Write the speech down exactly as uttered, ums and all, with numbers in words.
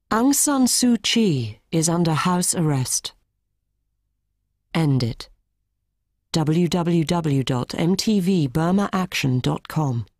Aung San Suu Kyi is under house arrest. End it. w w w dot m t v burma action dot com